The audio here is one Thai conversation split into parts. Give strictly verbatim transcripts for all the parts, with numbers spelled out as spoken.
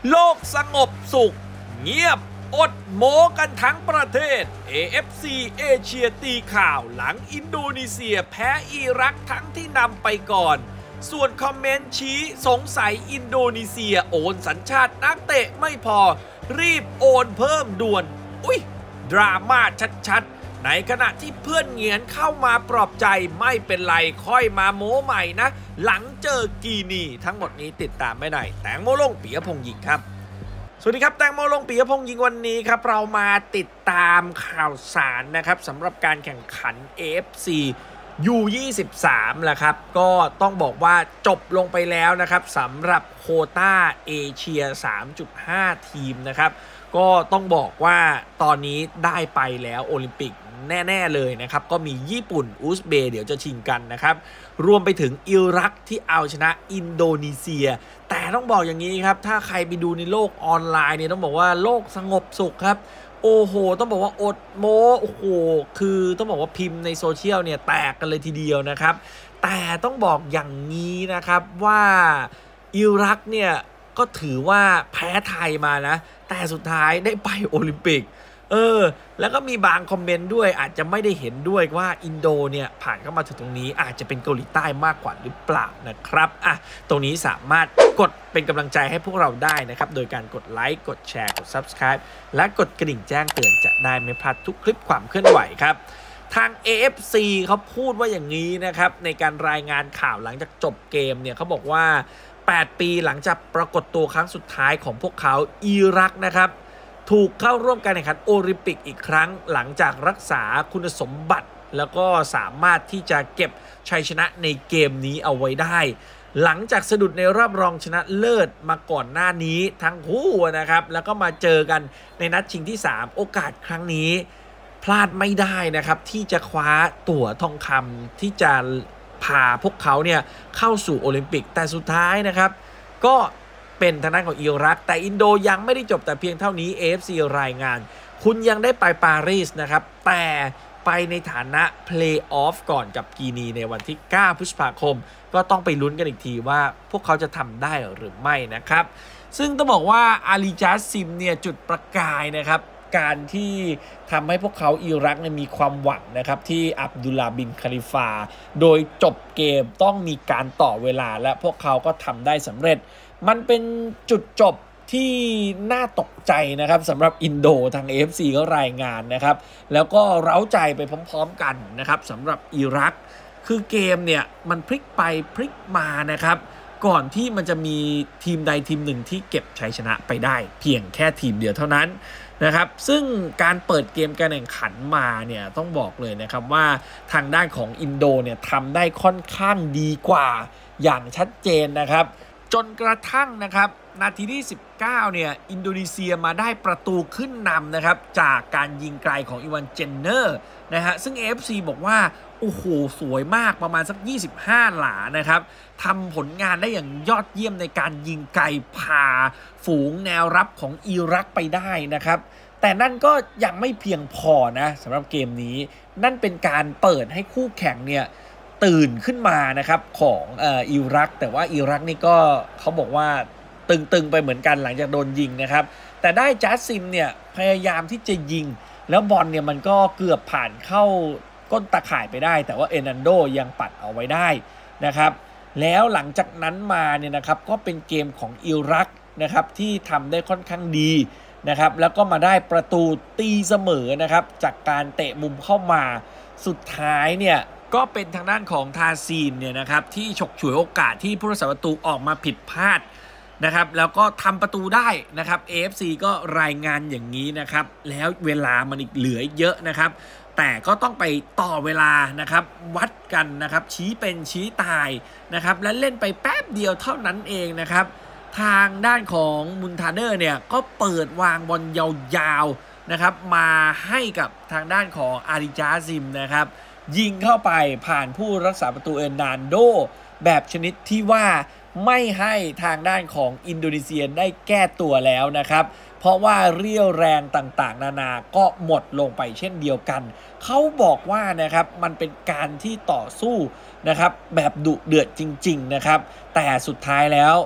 โลกสงบสุขเงียบอดโม้กันทั้งประเทศ เอ เอฟ ซี เอเชียตีข่าวหลังอินโดนีเซียแพ้อิรักทั้งที่นำไปก่อนส่วนคอมเมนต์ชี้สงสัยอินโดนีเซียโอนสัญชาตินักเตะไม่พอรีบโอนเพิ่มด่วนอุ๊ยดราม่าชัดๆในขณะที่เพื่อนเหงียนเข้ามาปลอบใจไม่เป็นไรค่อยมาโม้ใหม่นะหลังเจอกีนีทั้งหมดนี้ติดตามไม่ได้แตงโมลงปิยพงษ์ยิงครับสวัสดีครับแตงโมลงปิยพงษ์ยิงวันนี้ครับเรามาติดตามข่าวสารนะครับสำหรับการแข่งขัน เอ เอฟ ซี ยู ยี่สิบสาม แหละครับก็ต้องบอกว่าจบลงไปแล้วนะครับสำหรับโควต้าเอเชีย สามจุดห้า ทีมนะครับก็ต้องบอกว่าตอนนี้ได้ไปแล้วโอลิมปิกแน่ๆเลยนะครับก็มีญี่ปุ่นอุซเบย์เดี๋ยวจะชิงกันนะครับรวมไปถึงอิรักที่เอาชนะอินโดนีเซียแต่ต้องบอกอย่างนี้ครับถ้าใครไปดูในโลกออนไลน์เนี่ยต้องบอกว่าโลกสงบสุขครับโอ้โหต้องบอกว่าอดโมโอ้โหคือต้องบอกว่าพิมพ์ในโซเชียลเนี่ยแตกกันเลยทีเดียวนะครับแต่ต้องบอกอย่างนี้นะครับว่าอิรักเนี่ยก็ถือว่าแพ้ไทยมานะแต่สุดท้ายได้ไปโอลิมปิกเออแล้วก็มีบางคอมเมนต์ด้วยอาจจะไม่ได้เห็นด้วยว่าอินโดเนี่ยผ่านเข้ามาถึงตรงนี้อาจจะเป็นเกาหลีใต้มากกว่าหรือเปล่านะครับอ่ะตรงนี้สามารถกดเป็นกำลังใจให้พวกเราได้นะครับโดยการกดไลค์กดแชร์กด ซับสไครบ์ และกดกระดิ่งแจ้งเตือนจะได้ไม่พลาดทุกคลิปความเคลื่อนไหวครับทาง เอ เอฟ ซี เขาพูดว่าอย่างนี้นะครับในการรายงานข่าวหลังจากจบเกมเนี่ยเขาบอกว่าแปดปีหลังจากปรากฏตัวครั้งสุดท้ายของพวกเขาอิรักนะครับถูกเข้าร่วมการแข่งขันโอลิมปิกอีกครั้งหลังจากรักษาคุณสมบัติแล้วก็สามารถที่จะเก็บชัยชนะในเกมนี้เอาไว้ได้หลังจากสะดุดในรอบรองชนะเลิศมาก่อนหน้านี้ทั้งคู่นะครับแล้วก็มาเจอกันในนัดชิงที่สามโอกาสครั้งนี้พลาดไม่ได้นะครับที่จะคว้าตั๋วทองคำที่จะพาพวกเขาเนี่ยเข้าสู่โอลิมปิกแต่สุดท้ายนะครับก็เป็นทางด้านของอิรักแต่อินโดยังไม่ได้จบแต่เพียงเท่านี้ เอ เอฟ ซี รายงานคุณยังได้ไปปารีสนะครับแต่ไปในฐานะเพลย์ออฟก่อนกับกีนีในวันที่เก้าพฤษภาคมก็ต้องไปลุ้นกันอีกทีว่าพวกเขาจะทำได้หรือไม่นะครับซึ่งต้องบอกว่าอาลีจาซิมเนี่ยจุดประกายนะครับการที่ทำให้พวกเขาอิรักเนี่ยมีความหวังนะครับที่อับดุลลาบินคาลิฟาโดยจบเกมต้องมีการต่อเวลาและพวกเขาก็ทำได้สำเร็จมันเป็นจุดจบที่น่าตกใจนะครับสำหรับอินโดทาง เอ เอฟ ซี ก็รายงานนะครับแล้วก็เร้าใจไปพร้อมๆกันนะครับสำหรับอิรักคือเกมเนี่ยมันพลิกไปพลิกมานะครับก่อนที่มันจะมีทีมใดทีมหนึ่งที่เก็บชัยชนะไปได้เพียงแค่ทีมเดียวเท่านั้นนะครับซึ่งการเปิดเกมการแข่งขันมาเนี่ยต้องบอกเลยนะครับว่าทางด้านของอินโดเนี่ยทำได้ค่อนข้างดีกว่าอย่างชัดเจนนะครับจนกระทั่งนะครับนาทีที่สิบเก้าเนี่ยอินโดนีเซียมาได้ประตูขึ้นนำนะครับจากการยิงไกลของอีวานเจนเนอร์นะฮะซึ่ง เอ เอฟ ซี บอกว่าโอ้โหสวยมากประมาณสักยี่สิบห้าหลานะครับทำผลงานได้อย่างยอดเยี่ยมในการยิงไกลพาฝูงแนวรับของอิรักไปได้นะครับแต่นั่นก็ยังไม่เพียงพอนะสำหรับเกมนี้นั่นเป็นการเปิดให้คู่แข่งเนี่ยตื่นขึ้นมานะครับของเอ่ออิรักแต่ว่าอิรักนี่ก็เขาบอกว่าตึงๆไปเหมือนกันหลังจากโดนยิงนะครับแต่ได้จัสซิมเนี่ยพยายามที่จะยิงแล้วบอลเนี่ยมันก็เกือบผ่านเข้าก้นตาข่ายไปได้แต่ว่าเอร์นันโดยังปัดเอาไว้ได้นะครับแล้วหลังจากนั้นมาเนี่ยนะครับก็เป็นเกมของอิรักนะครับที่ทำได้ค่อนข้างดีนะครับแล้วก็มาได้ประตูตีเสมอนะครับจากการเตะมุมเข้ามาสุดท้ายเนี่ยก็เป็นทางด้านของทาซีนเนี่ยนะครับที่ฉกฉวยโอกาสที่ผู้รักษาประตูออกมาผิดพลาดนะครับแล้วก็ทำประตูได้นะครับ เอ เอฟ ซี ก็รายงานอย่างนี้นะครับแล้วเวลามันอีกเหลือเยอะนะครับแต่ก็ต้องไปต่อเวลานะครับวัดกันนะครับชี้เป็นชี้ตายนะครับและเล่นไปแป๊บเดียวเท่านั้นเองนะครับทางด้านของมุนทาเดอร์เนี่ยก็เปิดวางบอลยาวๆนะครับมาให้กับทางด้านของอาริจาซิมนะครับยิงเข้าไปผ่านผู้รักษาประตูเอร์นันโดแบบชนิดที่ว่าไม่ให้ทางด้านของอินโดนีเซียได้แก้ตัวแล้วนะครับเพราะว่าเรี่ยวแรงต่างๆนานาก็หมดลงไปเช่นเดียวกันเขาบอกว่านะครับมันเป็นการที่ต่อสู้นะครับแบบดุเดือดจริงๆนะครับแต่สุดท้ายแล้ว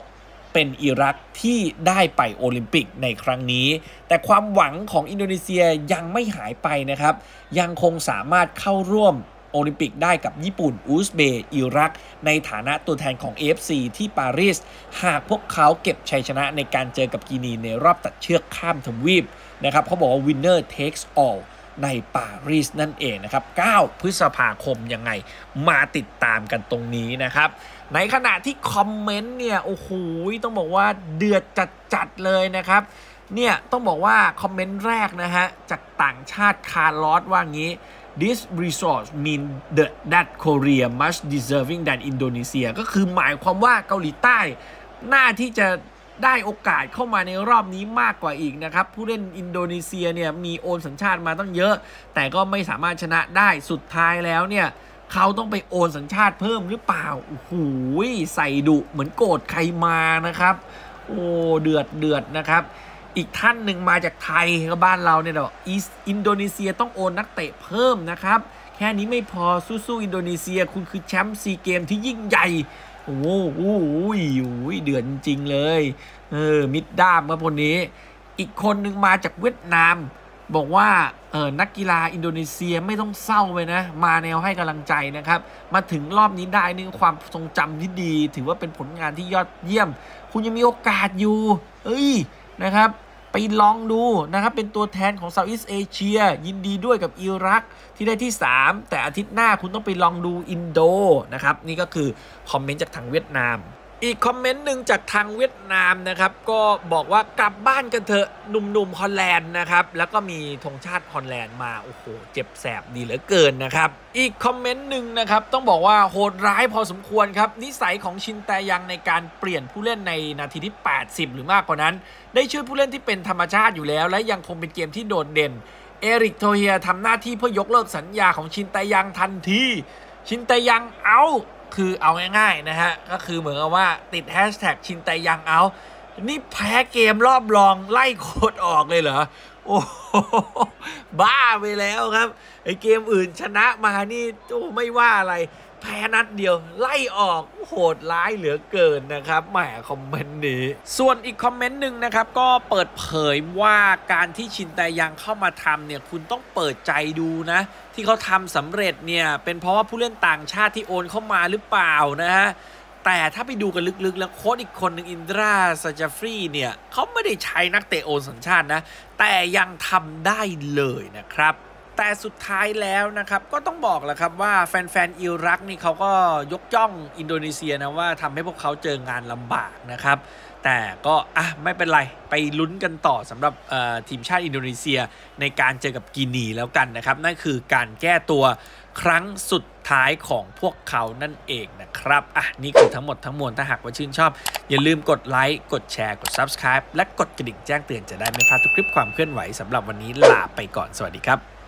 เป็นอิรักที่ได้ไปโอลิมปิกในครั้งนี้แต่ความหวังของอินโดนีเซียยังไม่หายไปนะครับยังคงสามารถเข้าร่วมโอลิมปิกได้กับญี่ปุ่นอุซเบย์อิรักในฐานะตัวแทนของ เอ เอฟ ซี ที่ปารีสหากพวกเขาเก็บชัยชนะในการเจอกับกินีในรอบตัดเชือกข้ามทวีปนะครับเขาบอกว่า winner takes all ในปารีสนั่นเองนะครับเก้าพฤษภาคมยังไงมาติดตามกันตรงนี้นะครับในขณะที่คอมเมนต์เนี่ยโอ้โหต้องบอกว่าเดือดจัดๆเลยนะครับเนี่ยต้องบอกว่าคอมเมนต์แรกนะฮะจากต่างชาติคาร์ลอสว่างี้ This result mean that that Korea much deserving than Indonesia ก็คือหมายความว่าเกาหลีใต้น่าที่จะได้โอกาสเข้ามาในรอบนี้มากกว่าอีกนะครับผู้เล่นอินโดนีเซียเนี่ยมีโอนสัญชาติมาตั้งเยอะแต่ก็ไม่สามารถชนะได้สุดท้ายแล้วเนี่ยเขาต้องไปโอนสัญชาติเพิ่มหรือเปล่าโอ้โหใส่ดุเหมือนโกรธใครมานะครับโอ้เดือดเดือดนะครับอีกท่านหนึ่งมาจากไทยก็บ้านเราเนี่ยเนาะอินโดนีเซียต้องโอนนักเตะเพิ่มนะครับแค่นี้ไม่พอสู้ๆอินโดนีเซียคุณคือแชมป์ซีเกมที่ยิ่งใหญ่โอ้โหเดือดจริงๆเลยเออมิดด้ามครับคนนี้อีกคนหนึ่งมาจากเวียดนามบอกว่าเออนักกีฬาอินโดนีเซียไม่ต้องเศร้าไปนะมาแนวให้กำลังใจนะครับมาถึงรอบนี้ได้นี่ความทรงจำที่ดีถือว่าเป็นผลงานที่ยอดเยี่ยมคุณยังมีโอกาสอยู่เอ้ยนะครับไปลองดูนะครับเป็นตัวแทนของเซาท์อีสต์เอเชียยินดีด้วยกับอิรักที่ได้ที่สามแต่อาทิตย์หน้าคุณต้องไปลองดูอินโดนะครับนี่ก็คือคอมเมนต์จากทางเวียดนามอีกคอมเมนต์หนึ่งจากทางเวียดนามนะครับก็บอกว่ากลับบ้านกันเถอะหนุ่มๆฮอลแลนด์นะครับแล้วก็มีธงชาติฮอลแลนด์มาโอ้โหเจ็บแสบดีเหลือเกินนะครับอีกคอมเมนต์หนึ่งนะครับต้องบอกว่าโหดร้ายพอสมควรครับนิสัยของชินแตยังในการเปลี่ยนผู้เล่นในนาทีที่แปดสิบหรือมากกว่านั้นได้ช่วยผู้เล่นที่เป็นธรรมชาติอยู่แล้วและยังคงเป็นเกมที่โดดเด่นเอริกโทเฮียทำหน้าที่เพื่อยกเลิกสัญญาของชินแตยังทันทีชินแตยังเอาคือเอาง่ายๆนะฮะก็คือเหมือนกับว่าติดแฮชแท็กชินแตยังเอานี่แพ้เกมรอบรองไล่โค้ดออกเลยเหรอโอ้บ้าไปแล้วครับไอเกมอื่นชนะมานี่โอ้ไม่ว่าอะไรแพ้นัดเดียวไล่ออกโหดร้ายเหลือเกินนะครับแหมคอมเมนต์นี้ส่วนอีกคอมเมนต์หนึ่งนะครับก็เปิดเผยว่าการที่ชินแตยังเข้ามาทำเนี่ยคุณต้องเปิดใจดูนะที่เขาทำสำเร็จเนี่ยเป็นเพราะว่าผู้เล่นต่างชาติที่โอนเข้ามาหรือเปล่านะฮะแต่ถ้าไปดูกันลึกๆแล้วโค้ชอีกคนหนึ่งอินดราซาจาฟรีเนี่ยเขาไม่ได้ใช้นักเตะโอนสัญชาตินะแต่ยังทำได้เลยนะครับแต่สุดท้ายแล้วนะครับก็ต้องบอกแหละครับว่าแฟนๆอิรักนี่เขาก็ยกย่องอินโดนีเซียนะว่าทำให้พวกเขาเจองานลำบากนะครับแต่ก็อ่ะไม่เป็นไรไปลุ้นกันต่อสำหรับทีมชาติอินโดนีเซียในการเจอกับกินีแล้วกันนะครับนั่นคือการแก้ตัวครั้งสุดท้ายของพวกเขานั่นเองนะครับอ่ะนี่คือทั้งหมดทั้งมวลถ้าหากว่าชื่นชอบอย่าลืมกดไลค์กดแชร์กด ซับสไครบ์ และกดกระดิ่งแจ้งเตือนจะได้ไม่พลาดทุกคลิปความเคลื่อนไหวสำหรับวันนี้ลาไปก่อนสวัสดีครับ